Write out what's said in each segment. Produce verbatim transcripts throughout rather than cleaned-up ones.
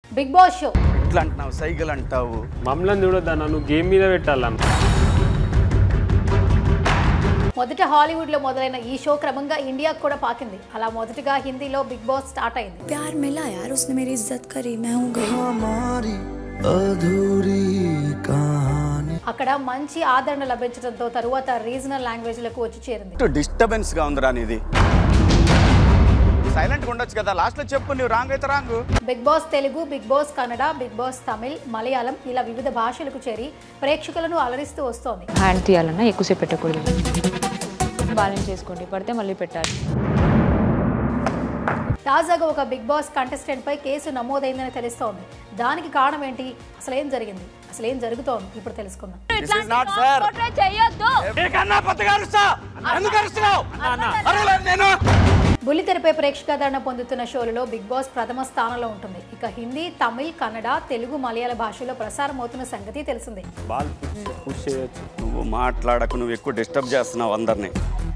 Big boss show ఇట్లా అంటున్నావు, cycle అంటావు. మమ్మల్ని చూడొద్దా, నన్ను గేమ్ మీద పెట్టాలను. మొదట హాలీవుడ్ లో మొదలైన ఈ షో క్రమంగా ఇండియాకు కూడా పాకింది. అలా మొదటగా హిందీలో బిగ్ బాస్ స్టార్ట్ అయింది. प्यार मिला यार, उसने मेरी इज्जत करी, मैं हूँ गई. అక్కడ మంచి ఆదరణ లభించడంతో తరువాత రీజనల్ లాంగ్వేజ్ లకు వచ్చి చేరింది. డిస్టర్బెన్స్ గా ఉందిరా నీది. సైలెంట్ గా ఉండొచ్చు కదా, లాస్ట్ లో చెప్పు, నువ్వు రాంగ్ అయితే wrong. Big boss Telugu, big boss Kannada, big boss Tamil, Malayalam ఇలా వివిధ భాషలకు చేరి ప్రేక్షకులను అలరిస్తూ వస్తోంది. హ్యాండ్ తీయాలన్నా ఎక్కువసేపు పెట్టకూడదు, బ్యాలెన్స్ చేసుకోండి, పడితే మళ్ళీ పెట్టాలి. తాజాగా ఒక బిగ్ బాస్ కంటెస్టెంట్ పై కేసు నమోదైందని తెలుస్తోంది. దానికి కారణం ఏంటి, అసలు ఏం జరిగింది, అసలు ఏం జరుగుతోంది ఇప్పుడు తెలుసుకుందాం. బుల్లితెరపై ప్రేక్షకాదరణ పొందుతున్న షోలలో బిగ్ బాస్ ప్రథమ స్థానంలో ఉంటుంది. ఇక హిందీ, తమిళ్, కన్నడ, తెలుగు, మలయాళ భాషలో ప్రసారం అవుతున్న సంగతి తెలిసిందే. నువ్వు మాట్లాడకు, నువ్వు ఎక్కువ డిస్టర్బ్ చేస్తున్నావు అందరినీ.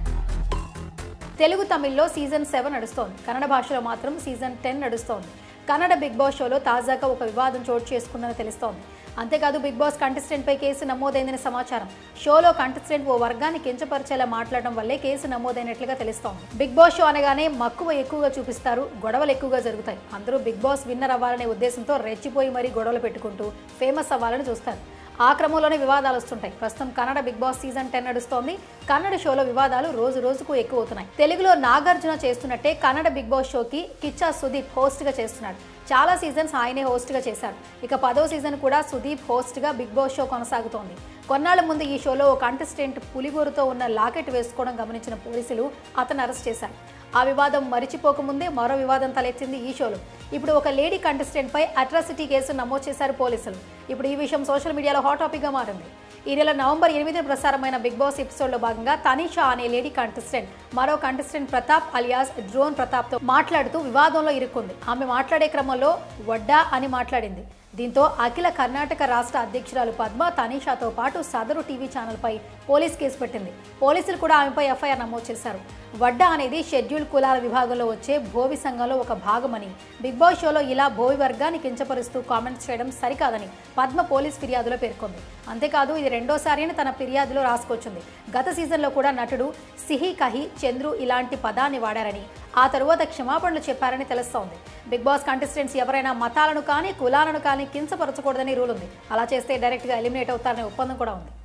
తెలుగు, తమిళ్లో సీజన్ సెవెన్ నడుస్తోంది. కన్నడ భాషలో మాత్రం సీజన్ టెన్ నడుస్తోంది. కన్నడ బిగ్ బాస్ షోలో తాజాగా ఒక వివాదం చోటు చేసుకుందని తెలుస్తోంది. అంతేకాదు బిగ్ బాస్ కంటెస్టెంట్ పై కేసు నమోదైందని సమాచారం. షోలో కంటెస్టెంట్ ఓ వర్గాన్ని కించపరిచేలా మాట్లాడడం వల్లే కేసు నమోదైనట్లుగా తెలుస్తోంది. బిగ్ బాస్ షో అనగానే మక్కువ ఎక్కువగా చూపిస్తారు, గొడవలు ఎక్కువగా జరుగుతాయి. అందరూ బిగ్ బాస్ విన్నర్ అవ్వాలనే ఉద్దేశంతో రెచ్చిపోయి మరీ గొడవలు పెట్టుకుంటూ ఫేమస్ అవ్వాలని చూస్తారు. ఆ క్రమంలోనే వివాదాలు వస్తుంటాయి. ప్రస్తుతం Kannada big boss season ten నడుస్తోంది. కన్నడ షోలో వివాదాలు రోజు రోజుకు ఎక్కువ అవుతున్నాయి. తెలుగులో నాగార్జున చేస్తున్నట్టే కన్నడ బిగ్ బాస్ షోకి కిచ్చా సుదీప్ హోస్ట్ గా చేస్తున్నాడు. చాలా సీజన్స్ ఆయనే హోస్ట్ గా చేశారు. ఇక పదో సీజన్ కూడా సుదీప్ హోస్ట్ గా బిగ్ బాస్ షో కొనసాగుతోంది. కొన్నాళ్ల ముందు ఈ షోలో ఓ కంటెస్టెంట్ పులిగోరుతో ఉన్న లాకెట్ వేసుకోవడం గమనించిన పోలీసులు అతను అరెస్ట్ చేశారు. ఆ వివాదం మరిచిపోకముందే మరో వివాదం తలెత్తింది ఈ షోలో. ఇప్పుడు ఒక లేడీ కంటెస్టెంట్ పై అట్రాసిటీ కేసు నమోదు చేశారు పోలీసులు. ఇప్పుడు ఈ విషయం సోషల్ మీడియాలో హాట్ టాపిక్ గా మారింది. ఈ నెల నవంబర్ ఎనిమిదిన ప్రసారమైన బిగ్ బాస్ ఎపిసోడ్ లో భాగంగా తనీషా అనే లేడీ కంటెస్టెంట్ మరో contestant Pratap alias drone Pratap తో మాట్లాడుతూ వివాదంలో ఇరుక్కుంది. ఆమె మాట్లాడే క్రమంలో వడ్డా అని మాట్లాడింది. దీంతో అఖిల కర్ణాటక రాష్ట్ర అధ్యక్షురాలు పద్మ తనీషాతో పాటు సదరు టీవీ ఛానల్ పై పోలీస్ కేసు పెట్టింది. పోలీసులు కూడా ఆమెపై ఎఫ్ఐఆర్ నమోదు చేశారు. వడ్డా అనేది షెడ్యూల్ కులాల విభాగంలో వచ్చే భోవి సంఘంలో ఒక భాగమని, బిగ్ బాస్ షోలో ఇలా భోవి వర్గాన్ని కించపరుస్తూ కామెంట్స్ చేయడం సరికాదని పద్మ పోలీస్ ఫిర్యాదులో పేర్కొంది. అంతేకాదు ఇది రెండోసారి అని తన ఫిర్యాదులో రాసుకొచ్చింది. గత సీజన్లో కూడా నటుడు సిహి కహి చంద్రు ఇలాంటి పదాన్ని వాడారని, ఆ తరువాత క్షమాపణలు చెప్పారని తెలుస్తోంది. బిగ్ బాస్ కంటెస్టెంట్స్ ఎవరైనా మతాలను కానీ కులాలను కానీ కించపరచకూడదని రూల్ ఉంది. అలా చేస్తే డైరెక్ట్గా ఎలిమినేట్ అవుతారనే ఒప్పందం కూడా ఉంది.